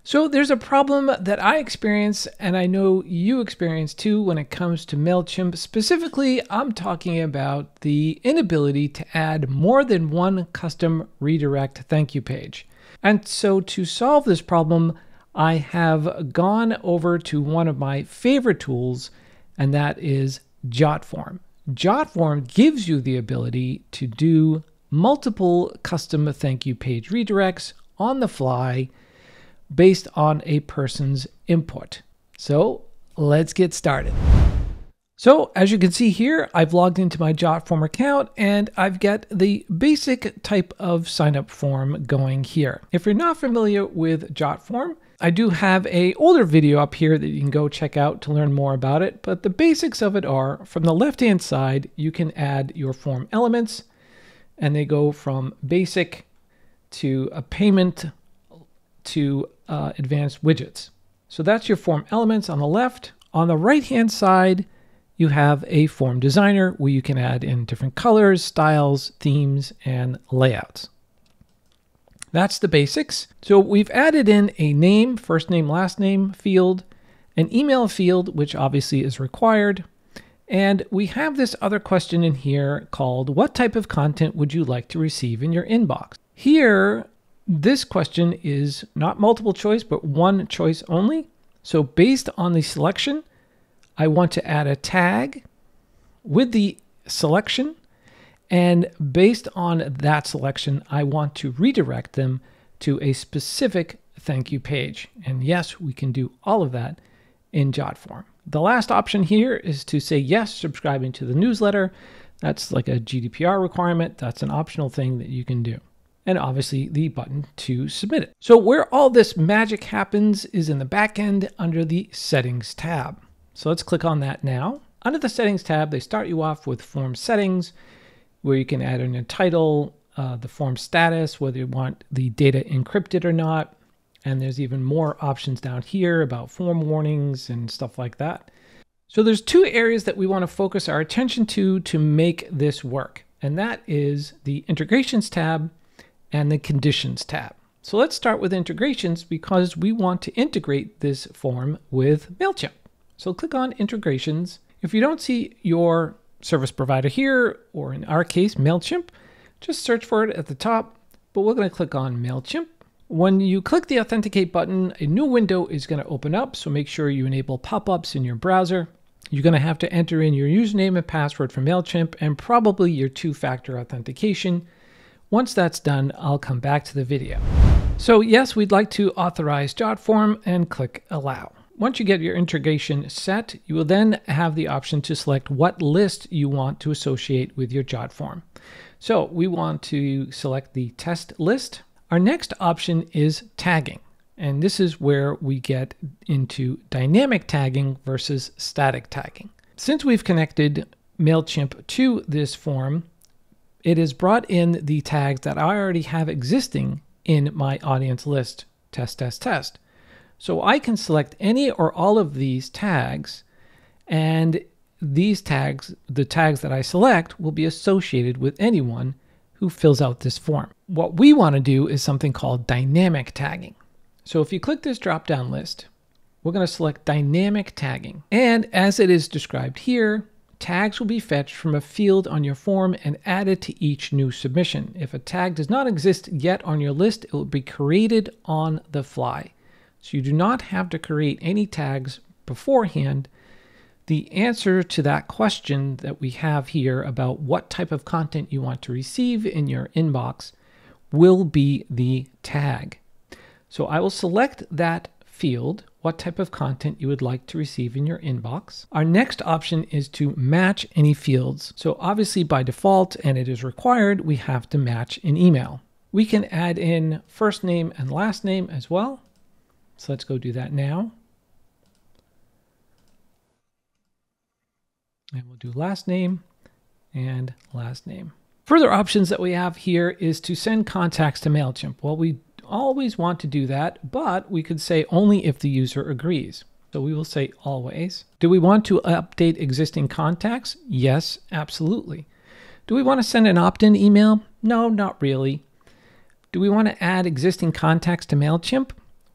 So there's a problem that I experience, and I know you experience too when it comes to Mailchimp. Specifically, I'm talking about the inability to add more than one custom redirect thank you page. And so to solve this problem, I have gone over to one of my favorite tools, and that is Jotform. Jotform gives you the ability to do multiple custom thank you page redirects on the fly based on a person's input. So let's get started. So as you can see here, I've logged into my Jotform account and I've got the basic type of sign up form going here. If you're not familiar with Jotform, I do have an older video up here that you can go check out to learn more about it. But the basics of it are, from the left-hand side, you can add your form elements, and they go from basic to a payment to advanced widgets. So that's your form elements on the left. On the right-hand side, you have a form designer where you can add in different colors, styles, themes, and layouts. That's the basics. So we've added in a name, first name, last name field, an email field, which obviously is required. And we have this other question in here called, what type of content would you like to receive in your inbox? Here, this question is not multiple choice, but one choice only. So based on the selection, I want to add a tag with the selection. And based on that selection, I want to redirect them to a specific thank you page. And yes, we can do all of that in Jotform. The last option here is to say yes, subscribing to the newsletter. That's like a GDPR requirement. That's an optional thing that you can do. And obviously the button to submit it. So where all this magic happens is in the back end under the Settings tab. So let's click on that now. Under the Settings tab, they start you off with Form Settings, where you can add in a title, the form status, whether you want the data encrypted or not. And there's even more options down here about form warnings and stuff like that. So there's two areas that we want to focus our attention to make this work. And that is the Integrations tab and the Conditions tab. So let's start with integrations because we want to integrate this form with Mailchimp. So click on Integrations. If you don't see your service provider here, or in our case, Mailchimp, just search for it at the top, but we're going to click on Mailchimp. When you click the Authenticate button, a new window is going to open up, so make sure you enable pop-ups in your browser. You're going to have to enter in your username and password for Mailchimp and probably your two-factor authentication. Once that's done, I'll come back to the video. So yes, we'd like to authorize Jotform and click Allow. Once you get your integration set, you will then have the option to select what list you want to associate with your Jotform. So we want to select the test list. Our next option is tagging. And this is where we get into dynamic tagging versus static tagging. Since we've connected Mailchimp to this form, it has brought in the tags that I already have existing in my audience list, test, test, test. So I can select any or all of these tags, and these tags, the tags that I select, will be associated with anyone who fills out this form. What we want to do is something called dynamic tagging. So if you click this drop-down list, we're going to select dynamic tagging. And as it is described here, tags will be fetched from a field on your form and added to each new submission. If a tag does not exist yet on your list, it will be created on the fly. So you do not have to create any tags beforehand. The answer to that question that we have here about what type of content you want to receive in your inbox will be the tag. So I will select that field, what type of content you would like to receive in your inbox. Our next option is to match any fields. So obviously by default, and it is required, we have to match an email. We can add in first name and last name as well. So let's go do that now. And we'll do last name and last name. Further options that we have here is to send contacts to Mailchimp. Well, we always want to do that, but we could say only if the user agrees. So we will say always. Do we want to update existing contacts? Yes, absolutely. Do we want to send an opt-in email? No, not really. Do we want to add existing contacts to Mailchimp?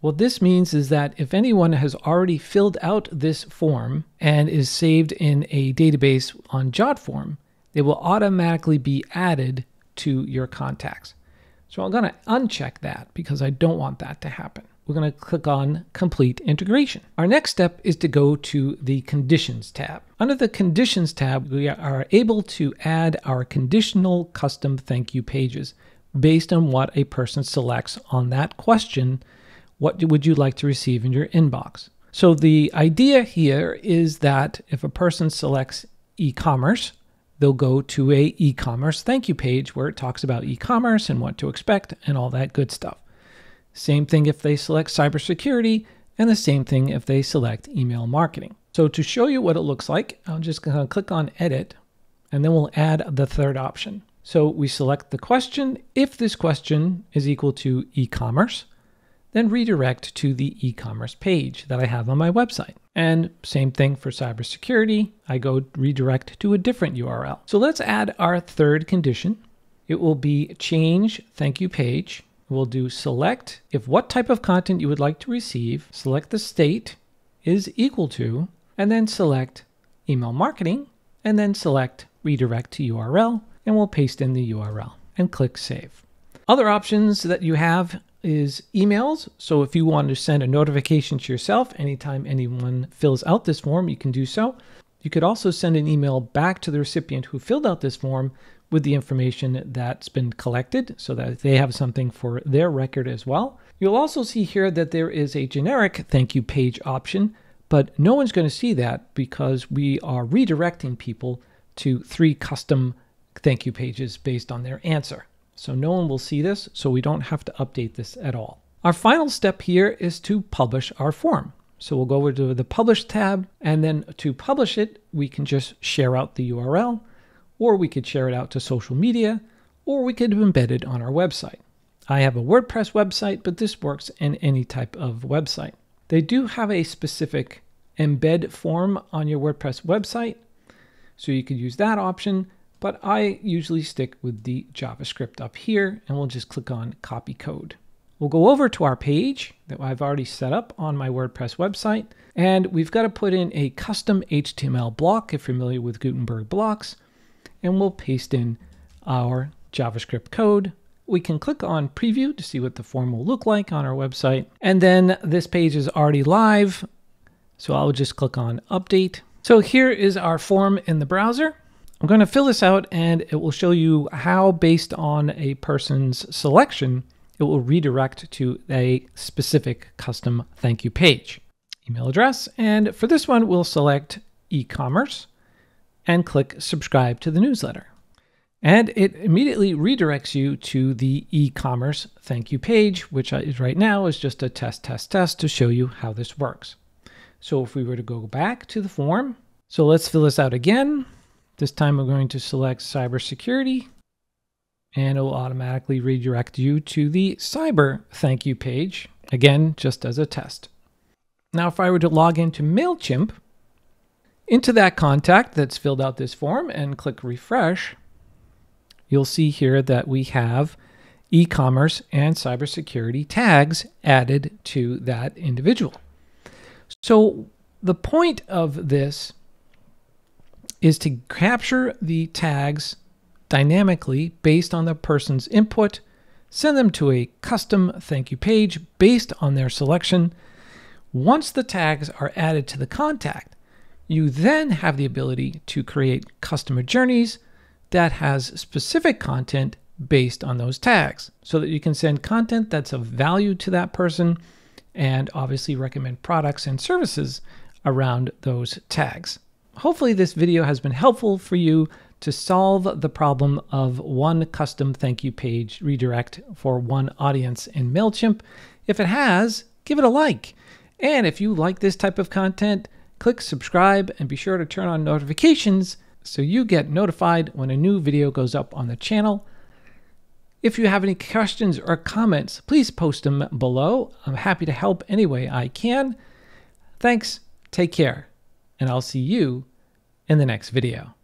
What this means is that if anyone has already filled out this form and is saved in a database on Jotform, they will automatically be added to your contacts. So I'm going to uncheck that because I don't want that to happen. We're going to click on Complete Integration. Our next step is to go to the Conditions tab. Under the Conditions tab, we are able to add our conditional custom thank you pages based on what a person selects on that question. What would you like to receive in your inbox? So the idea here is that if a person selects e-commerce, they'll go to a e-commerce thank you page where it talks about e-commerce and what to expect and all that good stuff. Same thing if they select cybersecurity, and the same thing if they select email marketing. So to show you what it looks like, I'm just going to click on Edit, and then we'll add the third option. So we select the question. If this question is equal to e-commerce, then redirect to the e-commerce page that I have on my website. And same thing for cybersecurity. I go redirect to a different URL. So let's add our third condition. It will be change thank you page. We'll do select if what type of content you would like to receive, select the state is equal to, and then select email marketing, and then select redirect to URL, and we'll paste in the URL and click save. Other options that you have is emails. So if you want to send a notification to yourself anytime anyone fills out this form, you can do so. You could also send an email back to the recipient who filled out this form with the information that's been collected so that they have something for their record as well. You'll also see here that there is a generic thank you page option, but no one's going to see that because we are redirecting people to 3 custom thank you pages based on their answer. So no one will see this, so we don't have to update this at all. Our final step here is to publish our form. So we'll go over to the Publish tab, and then to publish it, we can just share out the URL, or we could share it out to social media, or we could embed it on our website. I have a WordPress website, but this works in any type of website. They do have a specific embed form on your WordPress website, so you could use that option, but I usually stick with the JavaScript up here, and we'll just click on Copy Code. We'll go over to our page that I've already set up on my WordPress website, and we've got to put in a custom HTML block if you're familiar with Gutenberg blocks, and we'll paste in our JavaScript code. We can click on Preview to see what the form will look like on our website, and then this page is already live, so I'll just click on Update. So here is our form in the browser. I'm going to fill this out, and it will show you how, based on a person's selection, it will redirect to a specific custom thank you page. Email address, and for this one, we'll select e-commerce and click subscribe to the newsletter. And it immediately redirects you to the e-commerce thank you page, which is right now is just a test to show you how this works. So if we were to go back to the form, so let's fill this out again. This time we're going to select cybersecurity, and it will automatically redirect you to the cyber thank you page, again, just as a test. Now, if I were to log into Mailchimp, into that contact that's filled out this form and click refresh, you'll see here that we have e-commerce and cybersecurity tags added to that individual. So the point of this is to capture the tags dynamically based on the person's input, send them to a custom thank you page based on their selection. Once the tags are added to the contact, you then have the ability to create customer journeys that has specific content based on those tags so that you can send content that's of value to that person and obviously recommend products and services around those tags. Hopefully this video has been helpful for you to solve the problem of one custom thank you page redirect for one audience in Mailchimp. If it has, give it a like. And if you like this type of content, click subscribe and be sure to turn on notifications so you get notified when a new video goes up on the channel. If you have any questions or comments, please post them below. I'm happy to help any way I can. Thanks, take care, and I'll see you in the next video.